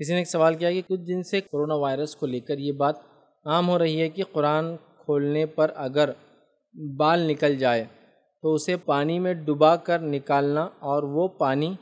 کسی نے ایک سوال کیا کہ کچھ دن سے کرونا وائرس کو لے کر یہ بات عام ہو رہی ہے کہ قرآن کھولنے پر اگر بال نکل جائے تو اسے پانی میں ڈبا کر نکالنا اور وہ پانی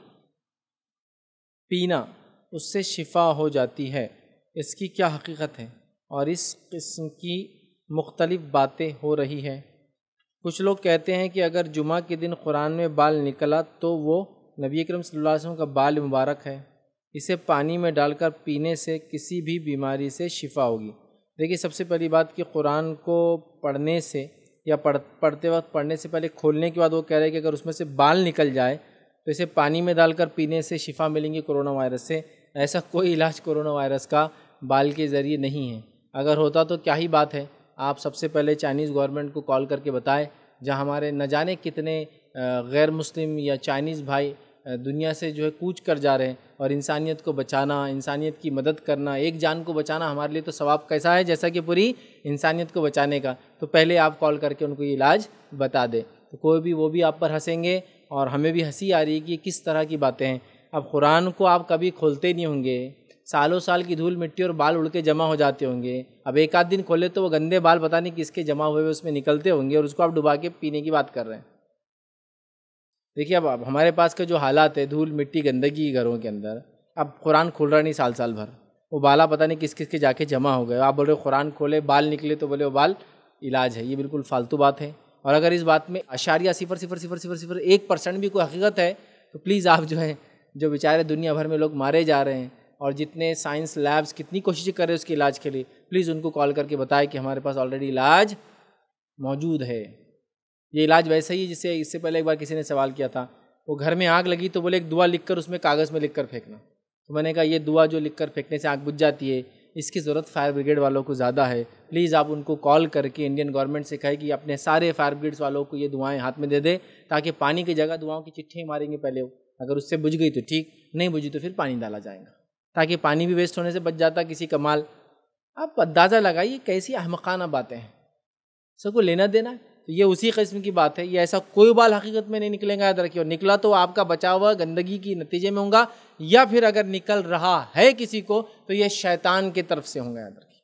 پینا اس سے شفا ہو جاتی ہے، اس کی کیا حقیقت ہے؟ اور اس قسم کی مختلف باتیں ہو رہی ہیں۔ کچھ لوگ کہتے ہیں کہ اگر جمعہ کے دن قرآن میں بال نکلا تو وہ نبی اکرم صلی اللہ علیہ وسلم کا بال مبارک ہے، اسے پانی میں ڈال کر پینے سے کسی بھی بیماری سے شفا ہوگی۔ دیکھیے، سب سے پہلی بات کہ قرآن کو پڑھنے سے یا پڑھتے وقت پڑھنے سے پہلے کھولنے کے بعد وہ کہہ رہے ہیں کہ اگر اس میں سے بال نکل جائے تو اسے پانی میں ڈال کر پینے سے شفا ملیں گی کرونا وائرس سے۔ ایسا کوئی علاج کرونا وائرس کا بال کے ذریعے نہیں ہے۔ اگر ہوتا تو کیا ہی بات ہے، آپ سب سے پہلے چائنیز گورنمنٹ کو کال کر کے بتائیں، جہاں ہمارے نہ جانے کتنے غیر مسلم یا چائنیز بھائی دنیا سے کوچ کر جا رہے ہیں، اور انسانیت کو بچانا، انسانیت کی مدد کرنا، ایک جان کو بچانا ہمارے لیے تو ثواب کیسا ہے جیسا کہ پوری انسانیت کو بچانے کا۔ تو پہلے آپ کال کر کے ان کو یہ علاج بتا دیں، تو کوئی بھی وہ بھی آپ پر ہنسیں گے، اور ہمیں بھی ہنسی آ رہی ہے کہ کس طرح کی باتیں ہیں۔ اب قرآن کو آپ کبھی کھولتے نہیں ہوں گے، سالوں سال کی دھول مٹی اور بال اڑ کے جمع ہو جاتے ہوں گے، اب ایک آدھ دن کھولے تو وہ گندے بال پتہ نہیں کس کے جمع ہوئے اس میں نکلتے ہوں گے، اور اس کو آپ ڈبا کے پینے کی بات کر رہے ہیں۔ دیکھیے، اب ہمارے پاس کے جو حالات ہے، دھول مٹی گندگی گھروں کے اندر، اب قرآن کھول رہا نہیں سال سال بھر، وہ بالا پتہ نہیں کس کس کے جا کے جمع ہو گئے، آپ بول رہے قرآن کھولے بال نکلے تو بولے وہ بال علاج ہے، یہ بالکل فالتو بات ہے۔ اور اگر اس بات میں 0.0001% بھی کوئی حقیقت ہے تو پلیز آپ جو بیچارے دنیا بھر میں لوگ مارے جا رہے ہیں، اور جتنے سائنس لیبز کتنی کوششیں کر رہے ہیں اس کے علاج کے لیے، پلیز ان کو کال کر کے بتائیں کہ ہمارے پاس آلریڈی علاج موجود ہے۔ یہ علاج ویسے ہی جسے اس سے پہلے ایک بار کسی نے سوال کیا تھا، وہ گھر میں آگ لگی تو بولے ایک دعا لکھ کر اس میں کاغذ میں لکھ کر پھینکنا، تو میں نے کہا یہ دعا جو لکھ کر پھینکنے سے آگ بجھ جاتی ہے، اس کی ضرورت فائر بریگیڈ والوں کو زیادہ ہے۔ پلیز آپ ان کو کال کر کے انڈین گورنمنٹ سے کہیں کہ اپنے سارے فائر بریگیڈس والوں کو یہ دعائیں ہاتھ میں دے دے، تاکہ پانی کی جگہ دعاؤں کی چٹھیاں ماریں گے پہلے، اگر اس سے بجھ گئی تو ٹھیک، نہیں بجھی تو پھر پانی ڈالا جائے گا، تاکہ پانی بھی ویسٹ ہونے سے بچ جاتا کسی کا مال۔ آپ اندازہ لگائیے کیسی احمقانہ باتیں ہیں، سب کو لینا دینا ہے۔ تو یہ اسی قسم کی بات ہے، یہ ایسا کوئی بال حقیقت میں نہیں نکلے گا، یاد رکھیے، اور نکلا تو آپ کا بچا ہوا گندگی کی نتیجے میں ہوگا، یا پھر اگر نکل رہا ہے کسی کو تو یہ شیطان کی طرف سے ہوں گا، یاد رکھیے۔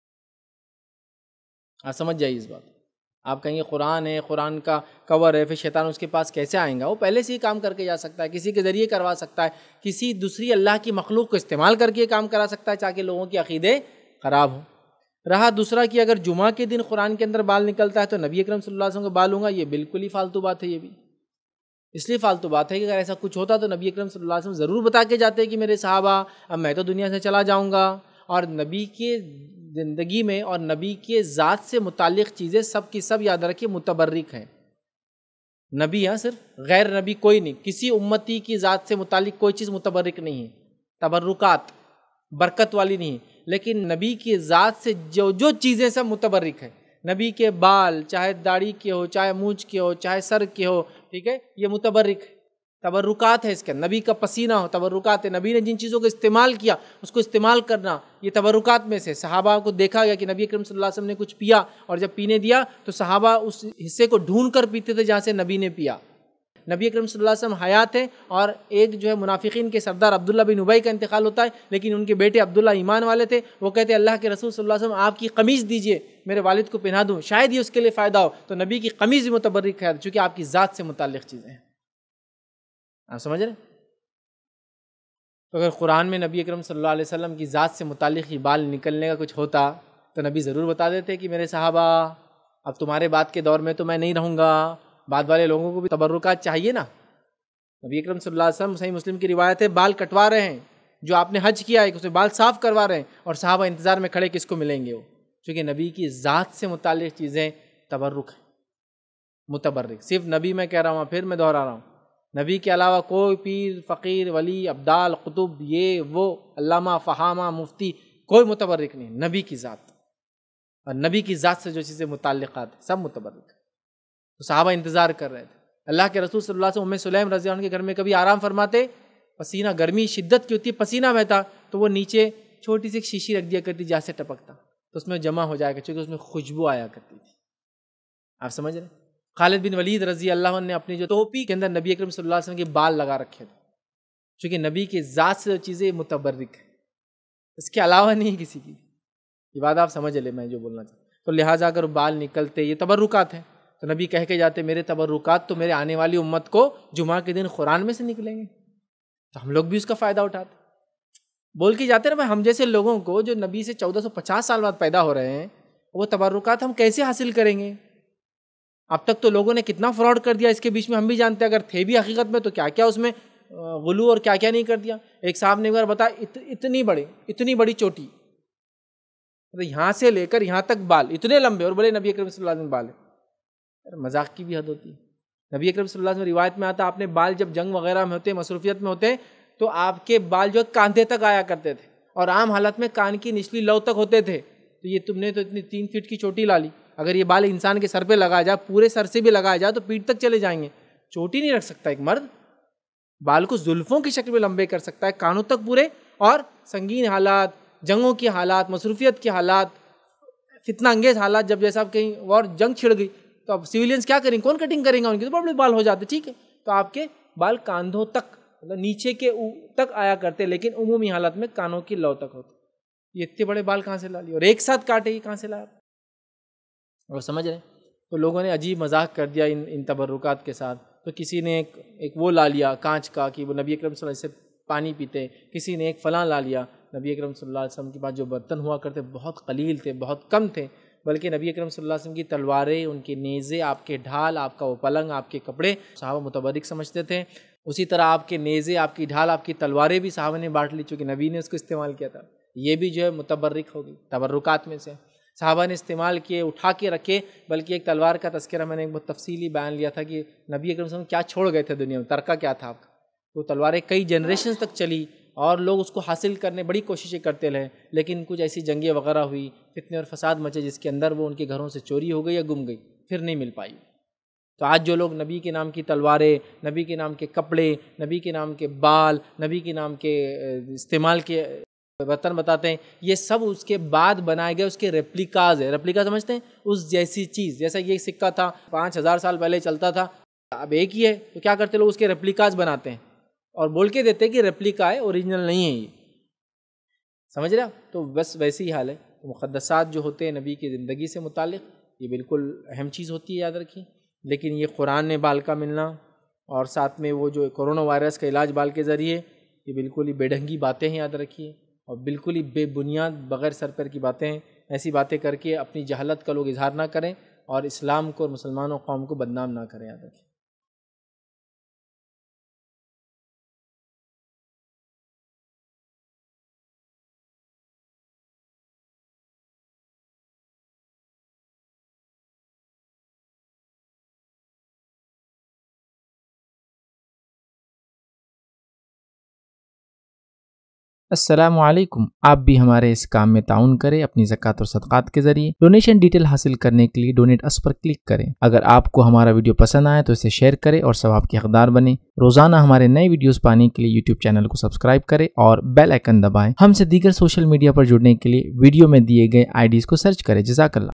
آپ سمجھ جائیے اس بات۔ آپ کہیں گے قرآن ہے، قرآن کا کور ہے، پھر شیطان اس کے پاس کیسے آئیں گا؟ وہ پہلے سے ہی کام کر کے جا سکتا ہے، کسی کے ذریعے کروا سکتا ہے، کسی دوسری اللہ کی مخلوق کو استعمال کر کے کام کرا سکتا ہے تاکہ لوگوں کے عقیدے خراب ہوں۔ رہا دوسرا کہ اگر جمعہ کے دن قرآن کے اندر بال نکلتا ہے تو نبی اکرم صلی اللہ علیہ وسلم کا بال ہوں گا، یہ بالکل ہی فالتو بات ہے۔ یہ بھی اس لیے فالتو بات ہے کہ اگر ایسا کچھ ہوتا تو نبی اکرم صلی اللہ علیہ وسلم ضرور بتا کے جاتے کہ میرے صحابہ اب میں تو دنیا سے چلا جاؤں گا، اور نبی کے زندگی میں اور نبی کے ذات سے متعلق چیزیں سب کی سب یاد رکھیے متبرک ہیں۔ نبی صرف، غیر نبی کوئی نہیں، کسی امتی کی ذات سے متعلق کوئی چیز متبرک نہیں ہے، تبرکات برکت والی نہیں، لیکن نبی کی ذات سے جو چیزیں سب متبرک ہیں۔ نبی کے بال چاہے داڑھی کے ہو، چاہے مونچھ کے ہو، چاہے سر کے ہو، ٹھیک ہے، یہ متبرک ہے، تبرکات ہے اس کے۔ نبی کا پسینہ ہو، تبرکات ہے۔ نبی نے جن چیزوں کو استعمال کیا اس کو استعمال کرنا، یہ تبرکات میں سے۔ صحابہ کو دیکھا گیا کہ نبی اکرم صلی اللہ علیہ وسلم نے کچھ پیا، اور جب پینے دیا تو صحابہ اس حصے کو ڈھونڈ کر پیتے تھے جہاں سے نبی نے پیا۔ نبی اکرم صلی اللہ علیہ وسلم حیات ہیں، اور ایک منافقین کے سردار عبداللہ بن ابی کا انتقال ہوتا ہے، لیکن ان کے بیٹے عبداللہ ایمان والے تھے، وہ کہتے ہیں اللہ کے رسول صلی اللہ علیہ وسلم آپ کی قمیض دیجئے، میرے والد کو پہنا دوں، شاید یہ اس کے لیے فائدہ ہو۔ تو نبی کی قمیض متبرک ہے، چونکہ آپ کی ذات سے متعلق چیزیں ہیں۔ آپ سمجھ رہے ہیں؟ تو اگر قرآن میں نبی اکرم صلی اللہ علیہ وسلم کی ذات سے متعلق ہی بال نکلنے کا کچھ ہوتا تو نبی ضرور بتا دیتے کہ میرے صحابہ اب تمہارے بعد کے دور میں تو میں نہیں رہوں گا، بعد والے لوگوں کو بھی تبرکات چاہیے نا۔ نبی اکرم صلی اللہ علیہ وسلم، صحیح مسلم کی روایت ہے، بال کٹوا رہے ہیں، جو آپ نے حج کیا ہے اس میں بال صاف کروا رہے ہیں، اور صحابہ انتظار میں کھڑے کس کو ملیں گے وہ، چونکہ نبی کی ذات سے متعلق چیزیں تبرک ہیں، متبرک۔ صرف نبی میں کہہ رہا ہوں، پھر میں دہرا رہا ہوں، نبی کے علاوہ کوئی پیر، فقیر، ولی، ابدال، قطب، یہ وہ، علامہ، فہامہ، مفتی، کوئی متبرک نہیں، نبی کی ذات، اور نبی کی ذات سے جو چیزیں متعلقات ہیں سب متبرک ہیں۔ تو صحابہ انتظار کر رہے تھے۔ اللہ کے رسول صلی اللہ علیہ وسلم سلیم رضی اللہ عنہ کے گھر میں کبھی آرام فرماتے، پسینہ، گرمی شدت کی ہوتی ہے، پسینہ بہتا تو وہ نیچے چھوٹی سی ایک شیشی رکھ دیا کرتی جہاں سے ٹپکتا، تو اس میں جمع ہو جائے گا، چونکہ اس میں خوشبو آیا کرتی تھی۔ آپ سمجھ رہے ہیں؟ خالد بن ولید رضی اللہ عنہ نے اپنی جو ٹوپی کے اندر نبی اکرم صلی اللہ علیہ وسلم کے بال لگا رکھے تھے، چونکہ نبی کی ذات سے جو چیزیں متبرک ہیں۔ اس کے علاوہ نہیں کسی کی. یہ بات آپ سمجھ لیں میں جو بولنا چاہتا ہوں. تو لہٰذا اگر بال نکلتے یہ تبرکات ہیں تو نبی کہہ کے جاتے میرے تبرکات تو میرے آنے والی امت کو جمعہ کے دن قرآن میں سے نکلیں گے، تو ہم لوگ بھی اس کا فائدہ اٹھاتے. بول کے جاتے نا بھائی ہم جیسے لوگوں کو جو نبی سے 1450 سال بعد پیدا ہو رہے ہیں وہ تبرکات ہم کیسے حاصل کریں گے؟ اب تک تو لوگوں نے کتنا فراڈ کر دیا اس کے بیچ میں، ہم بھی جانتے ہیں اگر تھے بھی حقیقت میں تو کیا کیا اس میں غلو اور کیا کیا نہیں کر دیا. ایک صاحب نے ایک بار بتایا اتنی بڑی چوٹی، یہاں سے لے کر یہاں تک بال اتنے لمبے، اور بولے نبی اکرم صلی اللہ علیہ وسلم بال ہے. مذاق کی بھی حد ہوتی ہے. نبی اکرم صلی اللہ علیہ وسلم روایت میں آتا آپ نے بال جب جنگ وغیرہ میں ہوتے مصروفیت میں ہوتے تو آپ کے بال جو کاندھے تک آیا کرتے تھے اور عام حالت میں کان کی نچلی لو تک ہوتے تھے. تو یہ تم نے تو اتنی 3 فٹ کی چوٹی لا لی. اگر یہ بال انسان کے سر پہ لگایا جائے، پورے سر سے بھی لگایا جائے تو پیٹھ تک چلے جائیں گے. چوٹی نہیں رکھ سکتا ایک مرد، بال کو زلفوں کی شکل میں لمبے کر سکتا ہے کانوں تک پورے. اور سنگین حالات، جنگوں کے حالات، مصروفیت کے حالات، فتنہ انگیز حالات، جب جیسا کہیں اور جنگ چھڑ گئی تو اب سویلینز کیا کریں، کون کٹنگ کریں گا؟ ان کے تو بڑے بال ہو جاتے. ٹھیک ہے، تو آپ کے بال کاندھوں تک مطلب نیچے کے تک آیا کرتے، لیکن عمومی حالت میں کانوں کی لو تک ہوتے. یہ اتنے بڑے بال کہاں سے لا لیے اور ایک ساتھ کاٹے، یہ کہاں سے لایا؟ اور سمجھ رہے ہیں؟ تو لوگوں نے عجیب مذاق کر دیا ان تبرکات کے ساتھ. تو کسی نے ایک وہ لا لیا کانچ کا کہ وہ نبی اکرم صلی اللہ علیہ وسلم سے پانی پیتے، کسی نے ایک فلاں لا لیا. نبی اکرم صلی اللہ علیہ وسلم کے پاس جو برتن ہوا کرتے بہت قلیل تھے، بہت کم تھے، بلکہ نبی اکرم صلی اللہ علیہ وسلم کی تلواریں، ان کے نیزے، آپ کے ڈھال، آپ کا وہ پلنگ، آپ کے کپڑے صحابہ متبرک سمجھتے تھے. اسی طرح آپ کے نیزے، آپ کی ڈھال، آپ کی تلواریں بھی صحابہ نے بانٹ لی چونکہ نبی نے اس کو استعمال کیا تھا. یہ بھی جو ہے متبرک ہوگی، تبرکات میں سے صحابہ نے استعمال کیے، اٹھا کے رکھے. بلکہ ایک تلوار کا تذکرہ میں نے ایک بہت تفصیلی بیان لیا تھا کہ نبی اکرم صلی اللہ علیہ وسلم کیا چھوڑ گئے تھے دنیا میں، ترکہ کیا تھا آپ کا. تو تلواریں کئی جنریشنز تک چلی اور لوگ اس کو حاصل کرنے بڑی کوششیں کرتے رہے، لیکن کچھ ایسی جنگیں وغیرہ ہوئی، فتنے اور فساد مچے جس کے اندر وہ ان کے گھروں سے چوری ہو گئی یا گم گئی، پھر نہیں مل پائی. تو آج جو لوگ نبی کے نام کی تلواریں، نبی کے نام کے کپڑے، نبی کے نام کے بال، نبی کے نام کے استعمال کے برتن بتاتے ہیں، یہ سب اس کے بعد بنائے گئے اس کے ریپلیکاز ہے. ریپلیکا سمجھتے ہیں؟ اس جیسی چیز، جیسا یہ سکہ تھا 5000 سال پہلے چلتا تھا، اب ایک ہی ہے، تو کیا کرتے لوگ اس کے ریپلیکاز بناتے ہیں اور بول کے دیتے کہ ریپلیکا ہے، اوریجنل نہیں ہے. یہ سمجھ رہے؟ تو بس ویسے ہی حال ہے. تو مقدسات جو ہوتے ہیں نبی کی زندگی سے متعلق، یہ بالکل اہم چیز ہوتی ہے، یاد رکھیے. لیکن یہ قرآن میں بال کا ملنا اور ساتھ میں وہ جو کرونا وائرس کا علاج بال کے ذریعے، یہ بالکل ہی بے ڈھنگی باتیں ہیں، یاد رکھیے. اور بالکل ہی بے بنیاد بغیر سر پر کی باتیں ہیں. ایسی باتیں کر کے اپنی جہالت کا لوگ اظہار نہ کریں اور اسلام کو اور مسلمانوں قوم کو بدنام نہ کریں، یاد رکھیے. السلام علیکم. آپ بھی ہمارے اس کام میں تعاون کریں اپنی زکوٰۃ اور صدقات کے ذریعے. ڈونیشن ڈیٹیل حاصل کرنے کے لیے ڈونیٹ اس پر کلک کریں. اگر آپ کو ہمارا ویڈیو پسند آئے تو اسے شیئر کریں اور ثواب کے حقدار بنیں. روزانہ ہمارے نئے ویڈیوز پانے کے لیے یوٹیوب چینل کو سبسکرائب کریں اور بیل آئیکن دبائیں. ہم سے دیگر سوشل میڈیا پر جڑنے کے لیے ویڈیو میں دیے گئے IDs کو سرچ کریں. جزاک اللہ.